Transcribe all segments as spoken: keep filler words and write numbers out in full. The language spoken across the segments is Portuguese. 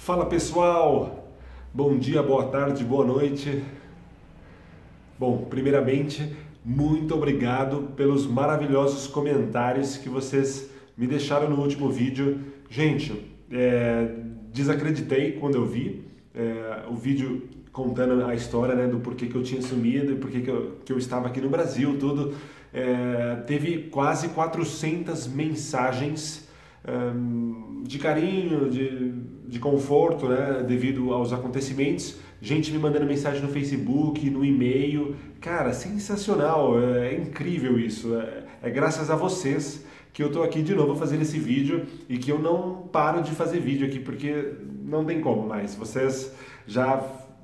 Fala pessoal, bom dia, boa tarde, boa noite. Bom, primeiramente, muito obrigado pelos maravilhosos comentários que vocês me deixaram no último vídeo. Gente, é, desacreditei quando eu vi é, o vídeo contando a história, né, do porquê que eu tinha sumido e porquê que eu, que eu estava aqui no Brasil, tudo. É, teve quase quatrocentas mensagens um, de carinho, de, de conforto, né, devido aos acontecimentos. Gente me mandando mensagem no Facebook, no e-mail. Cara, sensacional, é, é incrível isso. É, é graças a vocês que eu tô aqui de novo fazendo esse vídeo e que eu não paro de fazer vídeo aqui, porque não tem como mais. Vocês já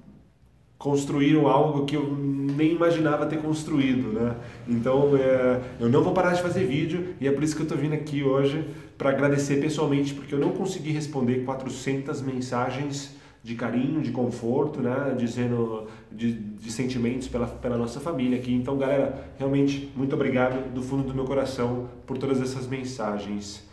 construíram algo que eu nem imaginava ter construído, né? Então, é, eu não vou parar de fazer vídeo e é por isso que eu tô vindo aqui hoje para agradecer pessoalmente, porque eu não consegui responder quatrocentas mensagens de carinho, de conforto, né? Dizendo de, de sentimentos pela, pela nossa família aqui. Então, galera, realmente muito obrigado do fundo do meu coração por todas essas mensagens.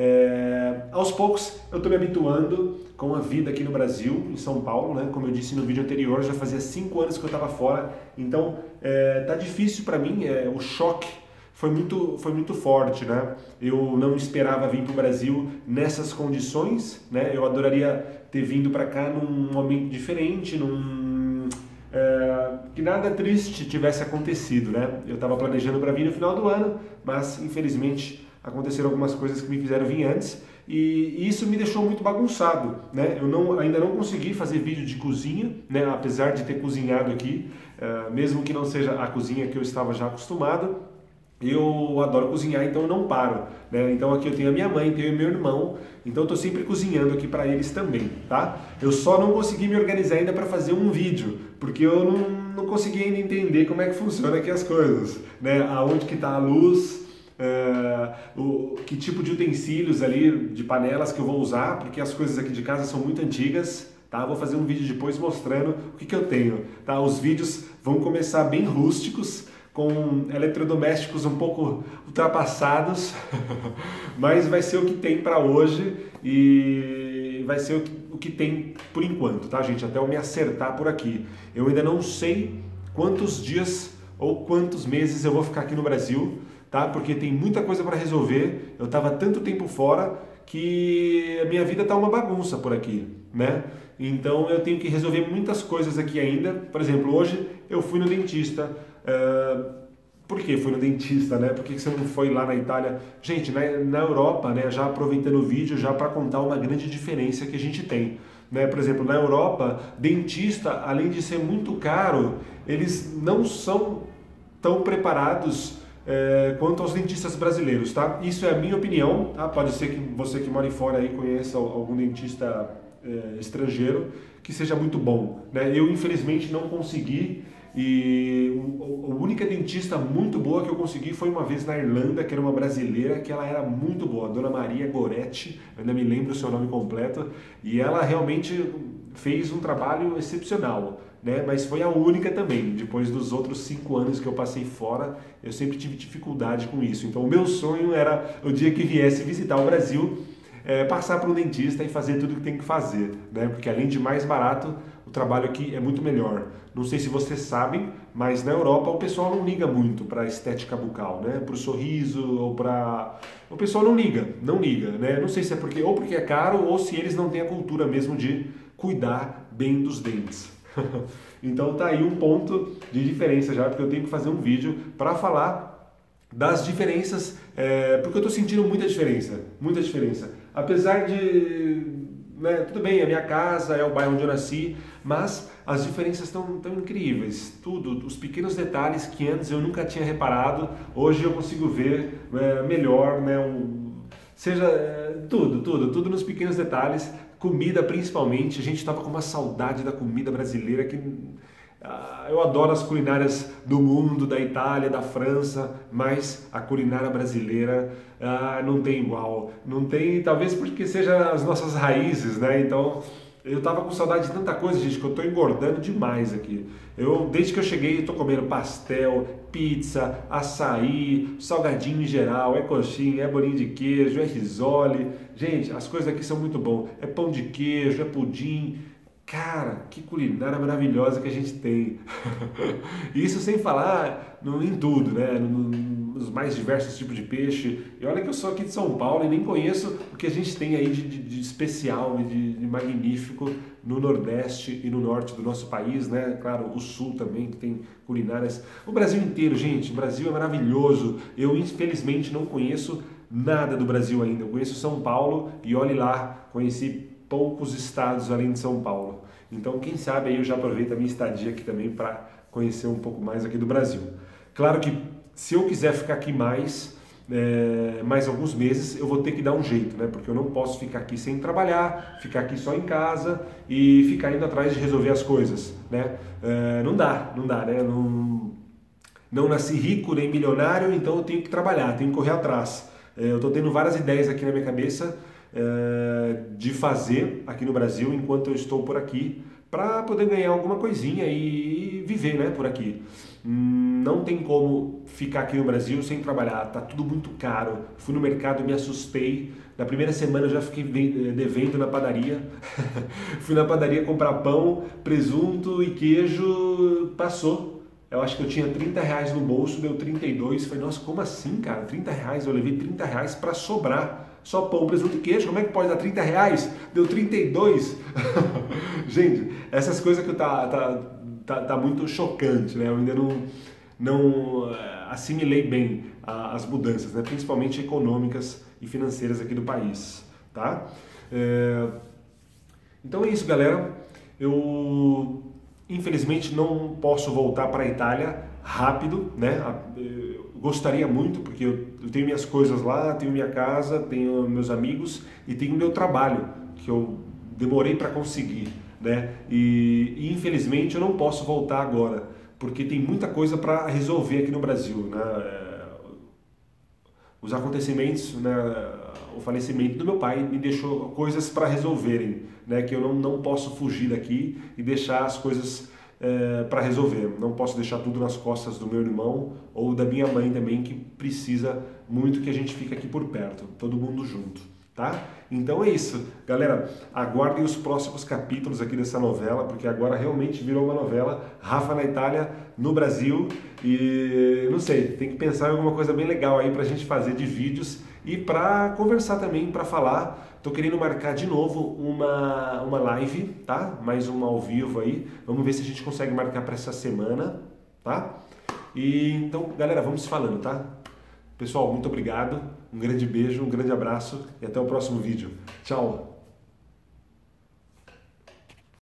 É, aos poucos eu estou me habituando com a vida aqui no Brasil, em São Paulo, né? Como eu disse no vídeo anterior, já fazia cinco anos que eu estava fora, então é, tá difícil para mim, é, o choque foi muito, foi muito forte, né? Eu não esperava vir para o Brasil nessas condições, né? Eu adoraria ter vindo para cá num momento diferente, num é, que nada triste tivesse acontecido, né? Eu estava planejando para vir no final do ano, mas infelizmente aconteceram algumas coisas que me fizeram vir antes e isso me deixou muito bagunçado, né? Eu não, ainda não consegui fazer vídeo de cozinha, né? Apesar de ter cozinhado aqui, uh, mesmo que não seja a cozinha que eu estava já acostumado, eu adoro cozinhar, então eu não paro, né? Então aqui eu tenho a minha mãe, tenho o meu irmão, então eu tô sempre cozinhando aqui para eles também, tá? Eu só não consegui me organizar ainda para fazer um vídeo, porque eu não, não consegui ainda entender como é que funciona aqui as coisas, né? Aonde que tá a luz, Uh, o, que tipo de utensílios ali, de panelas que eu vou usar, porque as coisas aqui de casa são muito antigas, tá? Vou fazer um vídeo depois mostrando o que, que eu tenho, tá? Os vídeos vão começar bem rústicos, com eletrodomésticos um pouco ultrapassados, mas vai ser o que tem para hoje e vai ser o que, o que tem por enquanto, tá, gente? Até eu me acertar por aqui. Eu ainda não sei quantos dias ou quantos meses eu vou ficar aqui no Brasil, tá? Porque tem muita coisa para resolver. Eu estava tanto tempo fora que a minha vida tá uma bagunça por aqui, né? Então eu tenho que resolver muitas coisas aqui ainda. Por exemplo, hoje eu fui no dentista. Uh, por que fui no dentista, né? Por que você não foi lá na Itália? Gente, na, na Europa, né? Já aproveitando o vídeo, já para contar uma grande diferença que a gente tem, né? Por exemplo, na Europa, dentista, além de ser muito caro, eles não são tão preparados É, quanto aos dentistas brasileiros, tá? Isso é a minha opinião, tá? Pode ser que você que mora fora aí conheça algum dentista é, estrangeiro que seja muito bom, né? Eu infelizmente não consegui e a única dentista muito boa que eu consegui foi uma vez na Irlanda, que era uma brasileira, que ela era muito boa, a Dona Maria Goretti, eu ainda me lembro o seu nome completo, e ela realmente fez um trabalho excepcional, né? Mas foi a única também. Depois dos outros cinco anos que eu passei fora, eu sempre tive dificuldade com isso. Então o meu sonho era, o dia que viesse visitar o Brasil, é, passar para um dentista e fazer tudo o que tem que fazer, né? Porque além de mais barato, o trabalho aqui é muito melhor. Não sei se vocês sabem, mas na Europa o pessoal não liga muito para a estética bucal, né? Para o sorriso ou para... O pessoal não liga, não liga, né? Não sei se é porque ou porque é caro ou se eles não têm a cultura mesmo de cuidar bem dos dentes. Então tá aí um ponto de diferença já, porque eu tenho que fazer um vídeo para falar das diferenças, é, porque eu tô sentindo muita diferença, muita diferença. Apesar de, né, tudo bem, a minha casa é o bairro onde eu nasci, mas as diferenças estão tão incríveis. Tudo, os pequenos detalhes que antes eu nunca tinha reparado, hoje eu consigo ver é, melhor, né, um, seja é, tudo, tudo, tudo nos pequenos detalhes. Comida principalmente, a gente estava com uma saudade da comida brasileira que ah, eu adoro as culinárias do mundo, da Itália, da França, mas a culinária brasileira ah, não tem igual, não tem, talvez porque seja as nossas raízes, né? Então Eu tava com saudade de tanta coisa, gente, que eu tô engordando demais aqui. Eu, desde que eu cheguei, eu tô comendo pastel, pizza, açaí, salgadinho em geral, é coxinha, é bolinho de queijo, é risole. Gente, as coisas aqui são muito bom. É pão de queijo, é pudim. Cara, que culinária maravilhosa que a gente tem. Isso sem falar no, em tudo, né? No, nos mais diversos tipos de peixe. E olha que eu sou aqui de São Paulo e nem conheço o que a gente tem aí de, de, de especial e de, de magnífico no Nordeste e no Norte do nosso país, né? Claro, o Sul também, que tem culinárias. O Brasil inteiro, gente, o Brasil é maravilhoso. Eu, infelizmente, não conheço nada do Brasil ainda. Eu conheço São Paulo e olhe lá, conheci poucos estados além de São Paulo. Então, quem sabe aí eu já aproveito a minha estadia aqui também para conhecer um pouco mais aqui do Brasil. Claro que se eu quiser ficar aqui mais, é, mais alguns meses, eu vou ter que dar um jeito, né? Porque eu não posso ficar aqui sem trabalhar, ficar aqui só em casa e ficar indo atrás de resolver as coisas, né? É, não dá, não dá, né? Não, não nasci rico nem milionário, então eu tenho que trabalhar, tenho que correr atrás. É, eu estou tendo várias ideias aqui na minha cabeça é, de fazer aqui no Brasil enquanto eu estou por aqui, para poder ganhar alguma coisinha e viver, né, por aqui. Não tem como ficar aqui no Brasil sem trabalhar, tá tudo muito caro. Fui no mercado e me assustei. Na primeira semana eu já fiquei devendo na padaria. Fui na padaria comprar pão, presunto e queijo, passou. Eu acho que eu tinha trinta reais no bolso, deu trinta e dois. Falei, nossa, como assim, cara? trinta reais? Eu levei trinta reais para sobrar. Só pão, presunto e queijo, como é que pode dar trinta reais? Deu trinta e dois. Gente, essas coisas que tá, tá, tá, tá muito chocante, né? Eu ainda não, não assimilei bem as mudanças, né? Principalmente econômicas e financeiras aqui do país, tá? É... Então é isso, galera. Eu, infelizmente, não posso voltar para a Itália rápido, né? Eu gostaria muito, porque eu, eu tenho minhas coisas lá, tenho minha casa, tenho meus amigos e tenho meu trabalho, que eu demorei para conseguir, né? E, e infelizmente eu não posso voltar agora, porque tem muita coisa para resolver aqui no Brasil, né? Os acontecimentos, né? O falecimento do meu pai me deixou coisas para resolverem, né? Que eu não, não posso fugir daqui e deixar as coisas É, para resolver. Não posso deixar tudo nas costas do meu irmão ou da minha mãe também, que precisa muito que a gente fique aqui por perto, todo mundo junto, tá? Então é isso, galera, aguardem os próximos capítulos aqui dessa novela, porque agora realmente virou uma novela, Rafa na Itália, no Brasil, e não sei, tem que pensar em alguma coisa bem legal aí pra gente fazer de vídeos e para conversar também, para falar. Tô querendo marcar de novo uma, uma live, tá? Mais uma ao vivo aí. Vamos ver se a gente consegue marcar para essa semana, tá? E então, galera, vamos falando, tá? Pessoal, muito obrigado. Um grande beijo, um grande abraço e até o próximo vídeo. Tchau!